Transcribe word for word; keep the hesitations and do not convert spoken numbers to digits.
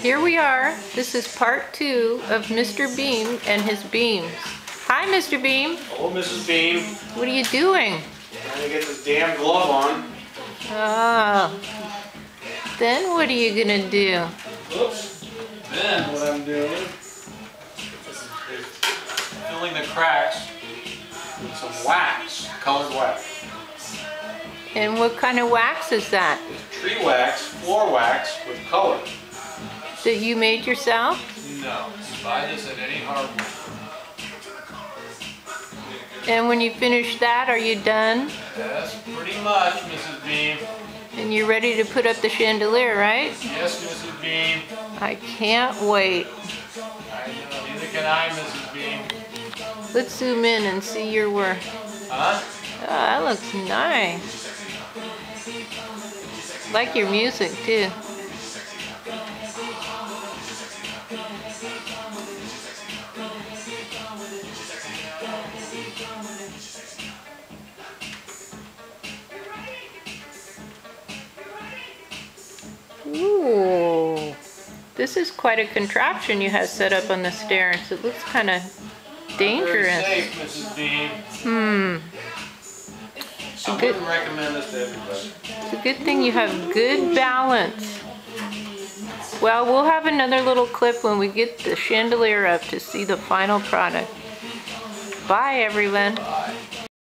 Here we are. This is part two of Mister Beam and his beams. Hi, Mister Beam. Hello, Missus Beam. What are you doing? Trying to get this damn glove on. Oh. Then what are you gonna do? Oops. Then what I'm doing is filling the cracks with some wax, colored wax. And what kind of wax is that? It's tree wax, floor wax with color. That you made yourself? No, you buy this at any hardware. And when you finish that, are you done? Yes, pretty much, Missus Beam. And you're ready to put up the chandelier, right? Yes, Missus Beam. I can't wait. I know, neither can I, Missus Beam. Let's zoom in and see your work. Huh? Oh, that looks nice. Like your music, too. Ooh, this is quite a contraption you have set up on the stairs. It looks kind of dangerous. Very safe, Missus Beam. Hmm. I wouldn't recommend this to everybody. It's a good thing you have good balance. Well, we'll have another little clip when we get the chandelier up to see the final product. Bye, everyone. Bye.